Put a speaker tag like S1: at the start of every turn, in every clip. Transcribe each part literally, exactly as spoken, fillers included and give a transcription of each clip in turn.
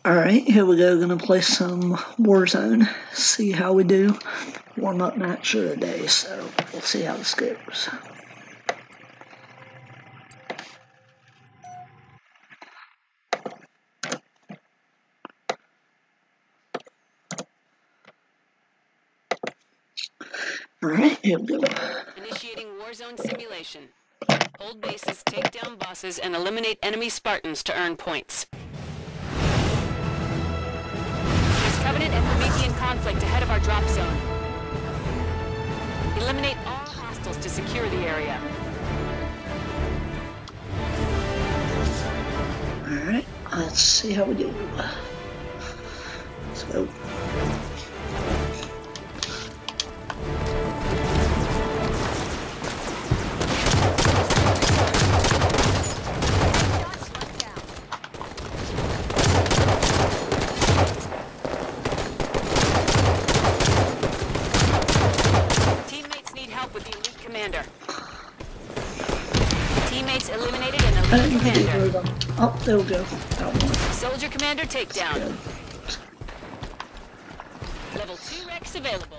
S1: Alright, here we go. Gonna play some Warzone. See how we do. Warm up match of the day, so we'll see how this goes. Alright, here we go.
S2: Initiating Warzone simulation. Hold bases, take down bosses, and eliminate enemy Spartans to earn points. There's Covenant and Promethean conflict ahead of our drop zone. Eliminate all hostiles to secure the area.
S1: Alright, let's see how we do. Let's go.
S2: Teammates eliminated an elite commander.
S1: Oh, there we go. Got one.
S2: Soldier commander takedown. Level two Rex available.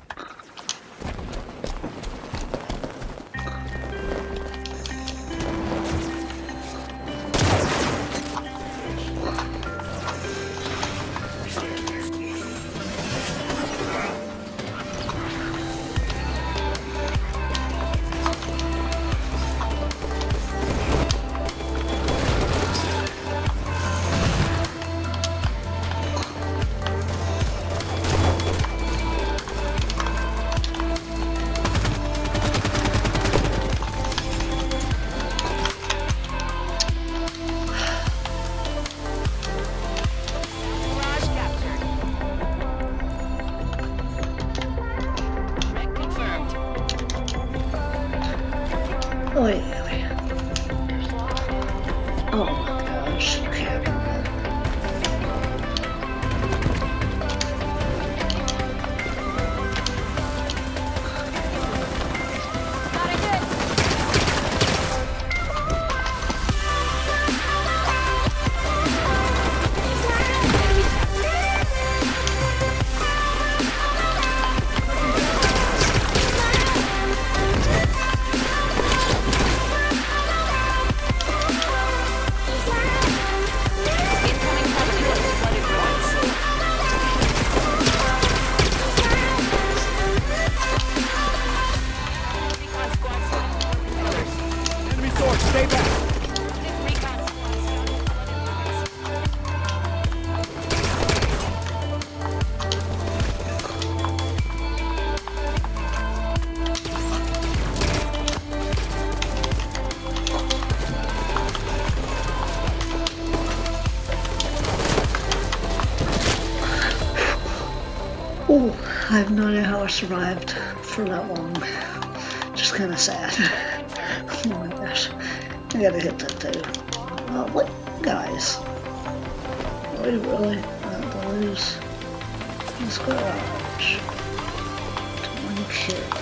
S1: Oh yeah, man. Oh my gosh, you can't do that.
S3: Stay back.
S1: Oh, I have no idea how I survived for that long. Just kind of sad. Oh my gosh. I gotta hit that too. Uh, what? Guys. Are we really about to lose this garage to one kid?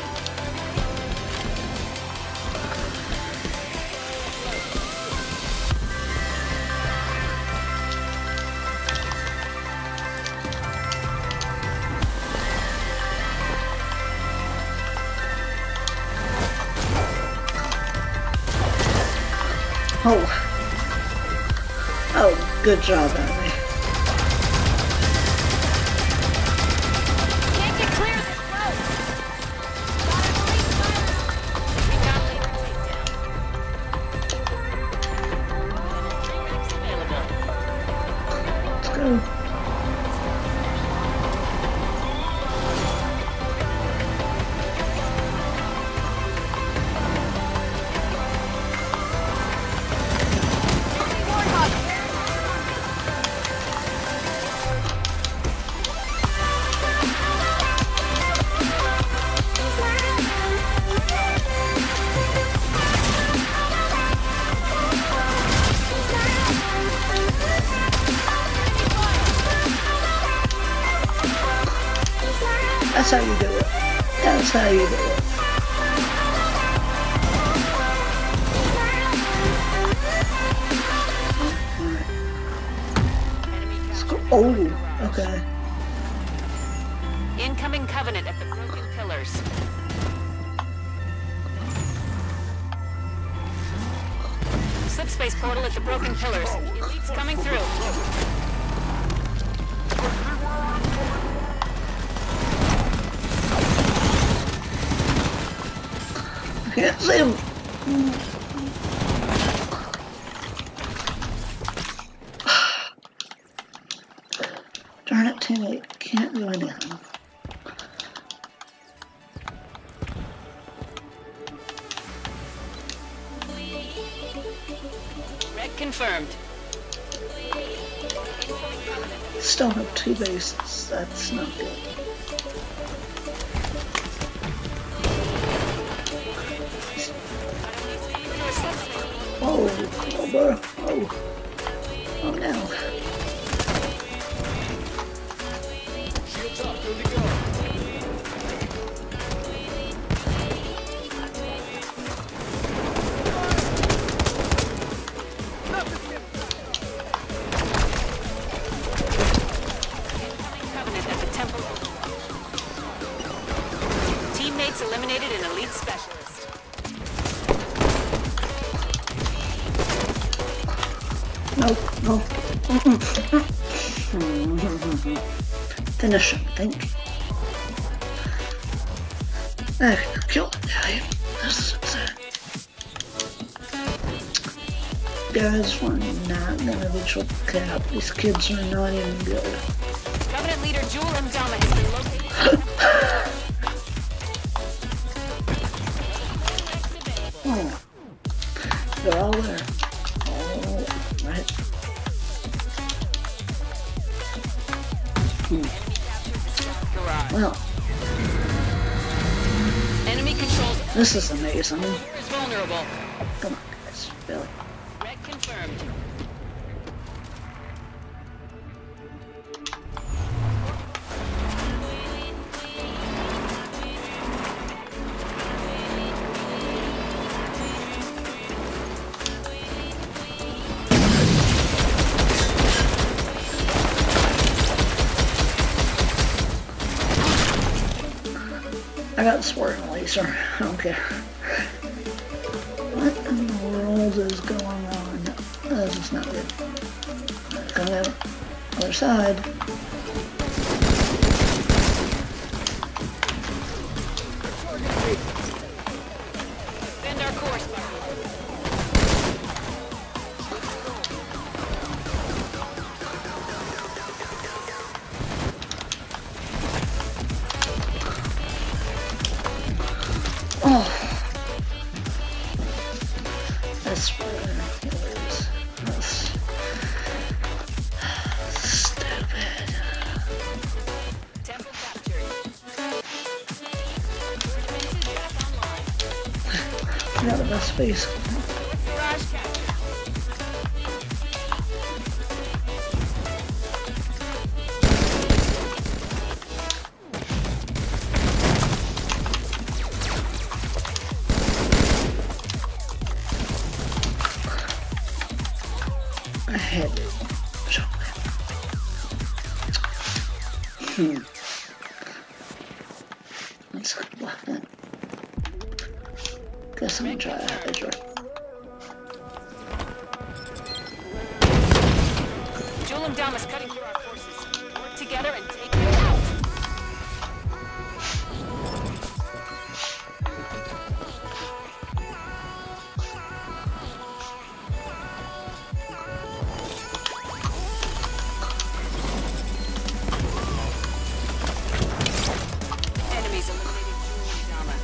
S1: Oh. Oh, good job, Abby.
S2: Can't get clear this road. We got a leader takedown. Rex available.
S1: Let's go. That's how you do it. That's how you do it. Oh, okay.
S2: Incoming Covenant at the broken pillars. Slipspace portal at the broken pillars. Elites coming through.
S1: I can't see him. Darn it, teammate. Can't do anything.
S2: Red confirmed.
S1: Still have two bases. That's not good. Oh, Cobra. Oh. Oh no.
S3: Shields up, good to go.
S2: Covenant at the temple overwatch. Teammates eliminated an elite specialist.
S1: No, no. Finish him, thank you. I can kill the guy. This is it. Guys, we're not gonna be triple cap. These kids are not even good.
S2: Covenant leader Jewel M. Dama has been located.
S1: Oh, they're all there. All right. Hmm. Well,
S2: Enemy controls.
S1: this is amazing.
S2: Is vulnerable.
S1: Come on, guys. Really.
S2: Red confirmed.
S1: I got the sporting laser. I don't care. What in the world is going on? This is not good. Come out. Other side.
S2: Bend our course, Bucky.
S1: Oh. That's ridiculous. That's stupid.
S2: Temple captured. Defenses back online.
S1: I got the best space.
S2: North Garage captured.
S1: I had to jump it. Hmm. Let's block that. Guess I'm gonna try a Hydra.
S2: Jewel and Dama's cutting through our forces. Work together and take them out. Enemies eliminated Jewel and Dama.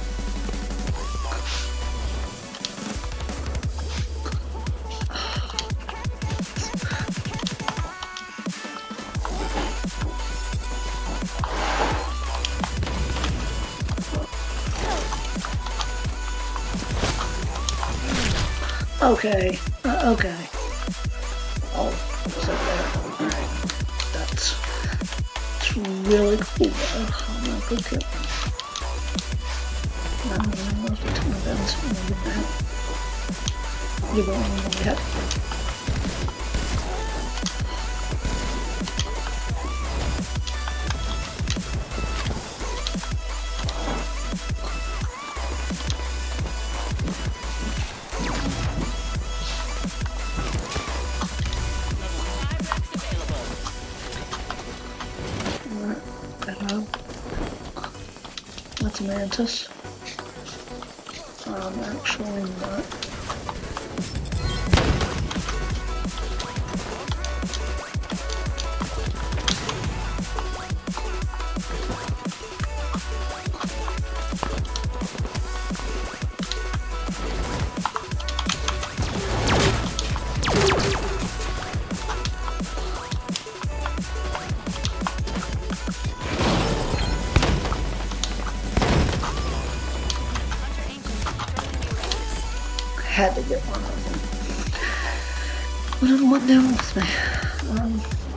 S1: Okay. Uh, okay. Oh, is that there? Alright. That's, that's really cool. I'm not good kill. I'm going to move to two events and then get back. You're going to get. mantis. Um, actually not. Had to get one of them. One of them went down with me. Um,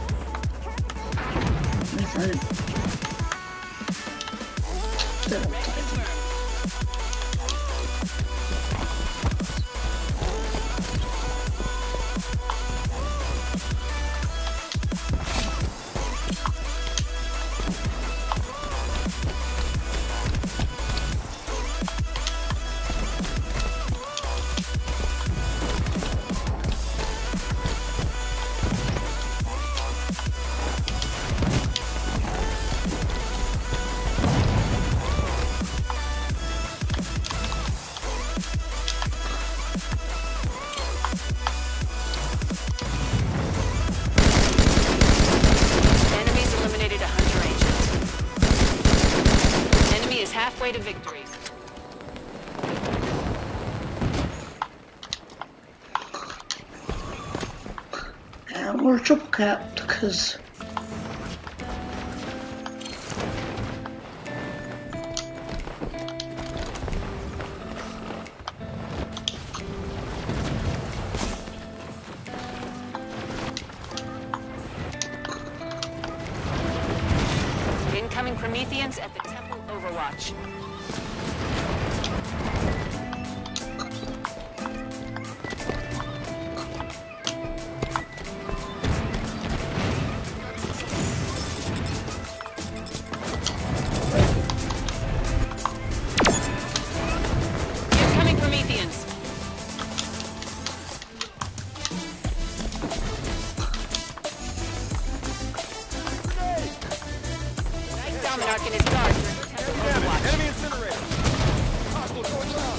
S1: I think. Didn't type.
S2: Halfway to victory.
S1: And we're triple capped because
S2: incoming Prometheans at the Temple Overwatch. Incoming Prometheans. Dominarch and his guards are at the Temple Overwatch.
S3: Enemy incinerator. Hostile going down.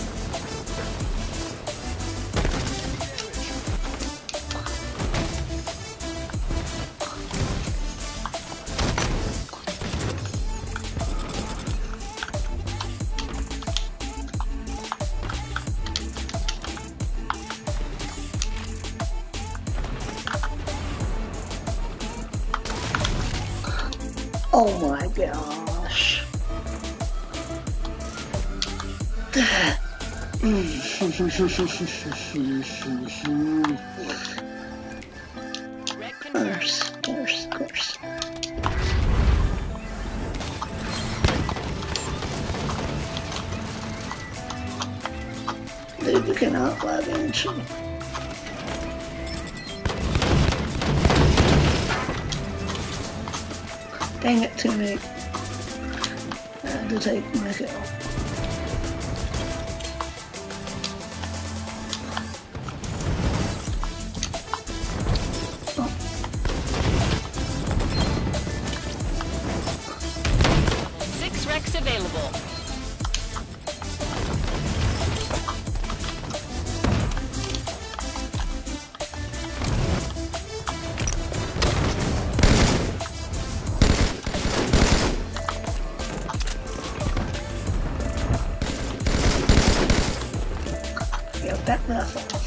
S1: oh my gosh. Of course, of course, of course. Dude, you cannot lie to me. Dang it, teammate. I had to take my kill. Oh.
S2: Six wrecks available.
S1: Back that off.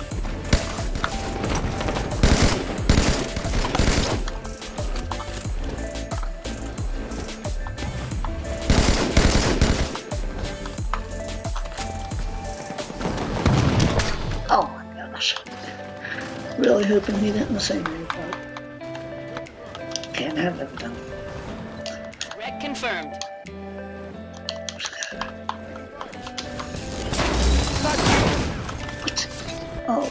S1: Oh my gosh. Really hoping he didn't see me, but can't have it done.
S2: Wreck confirmed.
S1: Oh.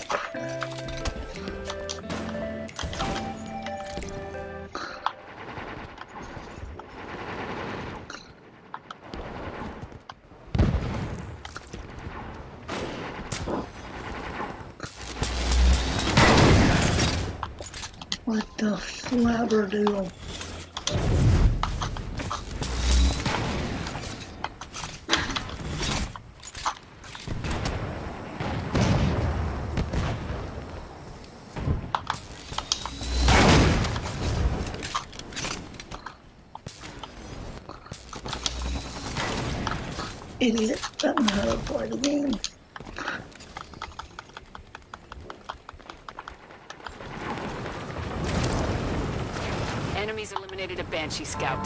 S1: What the flabberdoodle? Idiot. Don't know how to play the game.
S2: Enemies eliminated a Banshee scout.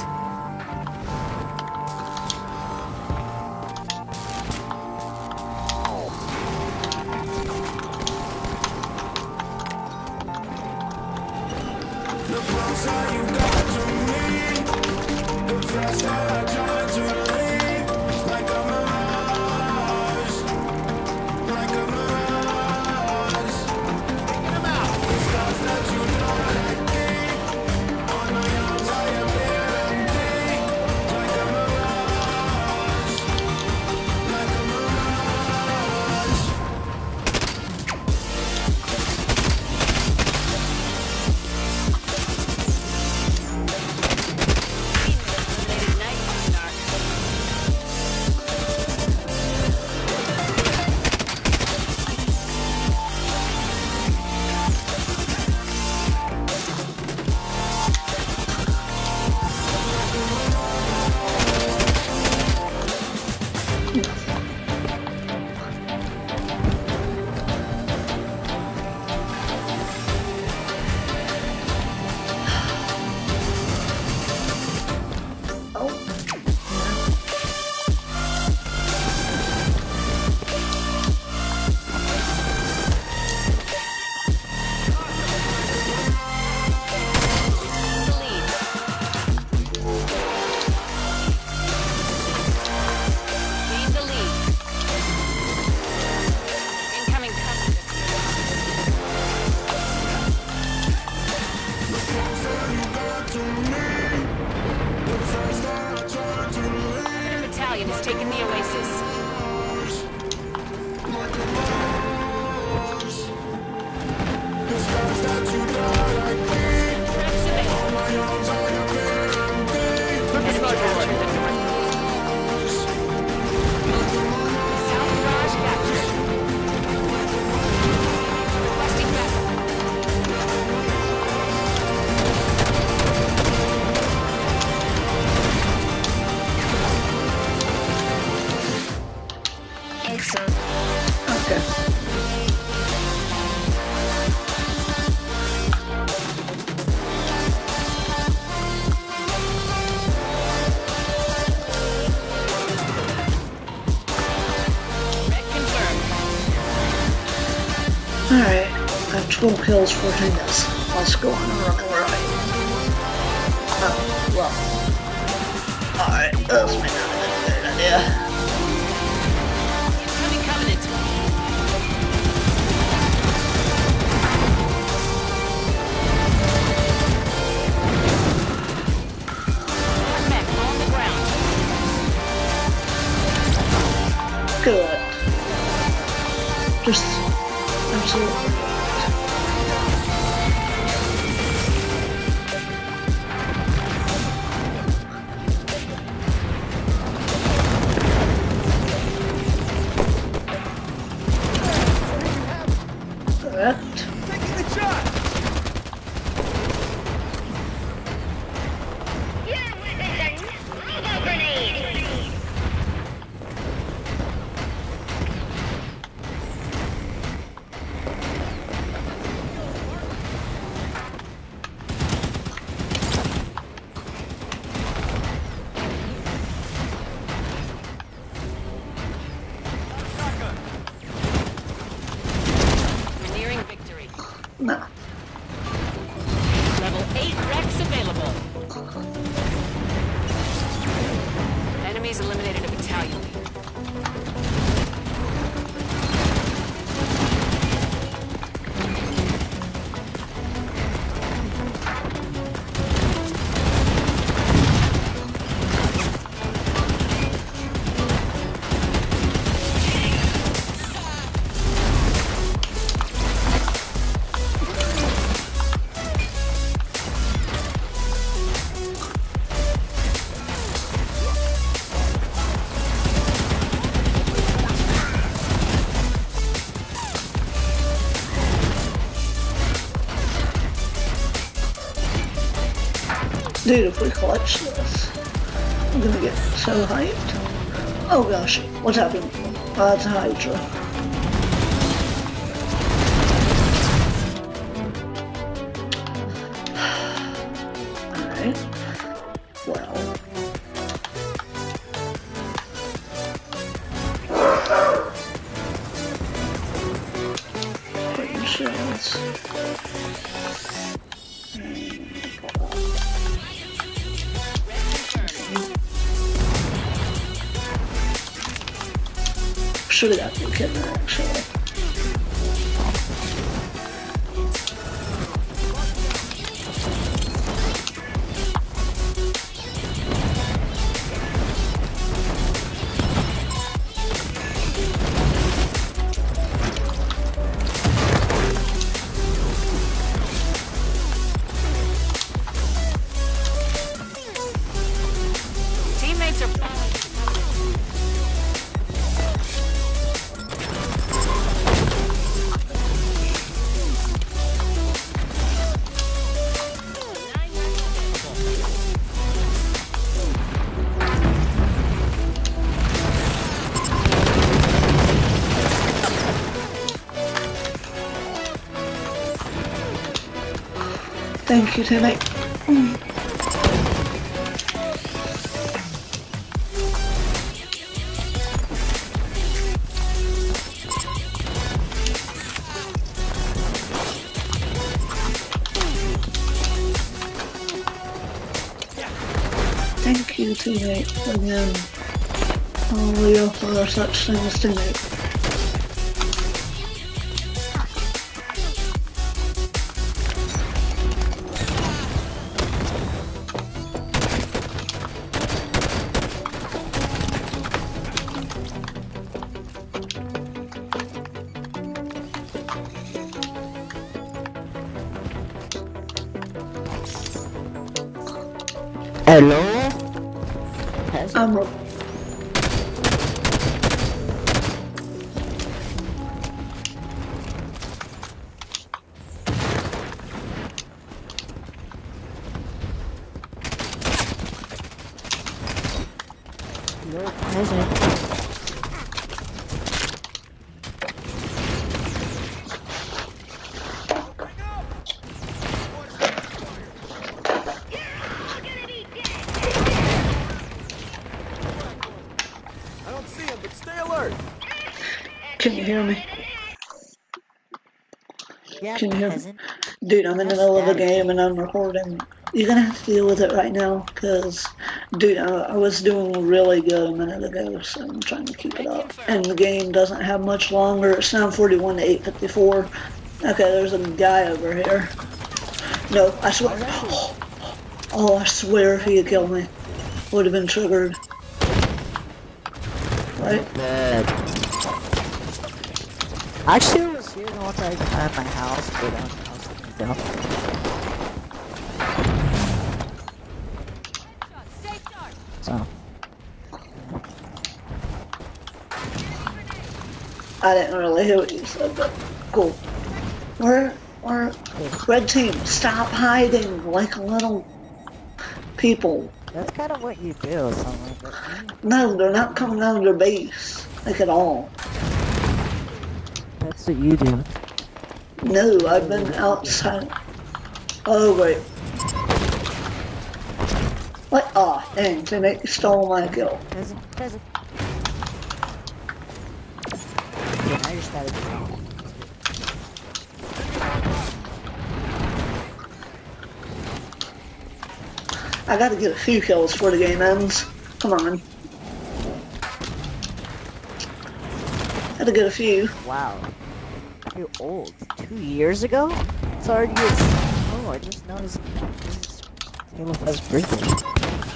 S4: The closer you got to me, the faster I try to leave. Like a mirage, like a mirage. Taking them out. The stars that you don't let keep on my arms, I appear empty. Like a mirage, like a mirage.
S2: Eliminated Night Monarch.
S1: Oh.
S2: The lead. Gain the lead. Incoming cover.
S4: The closer you got to me, the faster I try to leave.
S2: Battalion has taken the Oasis.
S4: Like a mirage. The stars that you don't like keep
S2: Tracks available.
S4: on my arms, I appear empty.
S2: Enemy captured the North. South Garage captured. Requesting backup.
S1: Okay.
S2: Red confirmed.
S1: Alright. I have twelve kills, fourteen deaths. Let's go on a running right. Oh, well. Alright, that's may not have been a good idea.
S2: Incoming Covenant. Mech on the ground.
S1: Good. Just absolutely. Correct.
S3: Taking the shot!
S5: Your weapons are Robo grenade!
S3: Shotgun!
S2: We're nearing victory.
S1: No.
S2: Level eight Rex available. Enemies eliminated a battalion leader.
S1: Dude, if we clutch this, I'm gonna get so hyped. Oh gosh, what's happening? Uh, it's a Hydra. Alright. Well. Putting shells. Should have got the kid there, actually.
S2: Teammates are...
S1: Thank you, teammate. Mm. Thank you, teammate, again. Only offer such things, teammate.
S6: Hello?
S1: I'm
S6: You're present.
S3: I don't see him, but stay alert.
S1: Can you hear me?
S6: Yeah,
S1: Can you hear me?
S6: present.
S1: Dude, I'm in the middle of a game and I'm recording. You're gonna have to deal with it right now, cause, dude, I, I was doing really good a minute ago, so I'm trying to keep it up. And the game doesn't have much longer. It's nine forty-one to eight fifty-four. Okay, there's a guy over here. No, I swear. Oh, I swear if he had killed me, would have been triggered. Right?
S6: Good. Actually, I was here once I had my house, but um, I was looking down. So.
S1: I didn't really hear what you said, but cool. Where, where, red team, stop hiding like little people.
S6: That's kind of what you do, something like that.
S1: No, they're not coming down your base, like at all.
S6: That's what you do.
S1: No, I've been outside. Oh, wait. What? Aw, oh, dang, teammate stole my kill.
S6: Peasant, peasant. Yeah, now you're static.
S1: I gotta get a few kills before the game ends. Come on. Gotta get a few.
S6: Wow. You're old. Two years ago? It's already it's oh, I just noticed it's Halo five's birthday.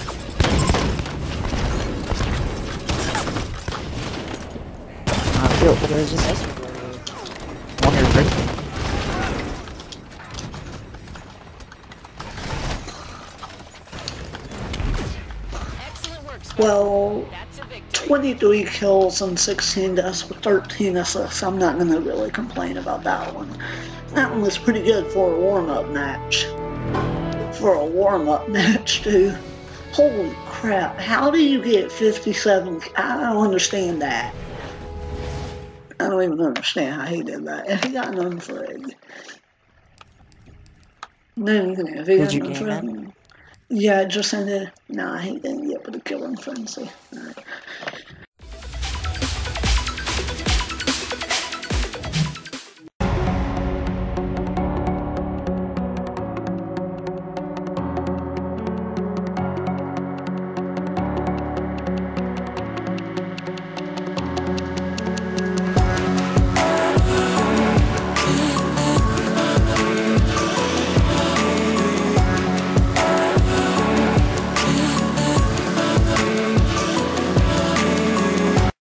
S6: I feel it was just yesterday. On your birthday.
S1: Well, twenty-three kills and sixteen deaths with thirteen assists. I'm not gonna really complain about that one. That one was pretty good for a warm-up match. For a warm-up match, too. Holy crap, how do you get fifty-seven? I don't understand that. I don't even understand how he did that. If he got an unfrig. Then, if he got
S6: Did you
S1: an
S6: game it?
S1: unfrig. Yeah, just ended. Nah, he didn't get with the killing frenzy. Alright.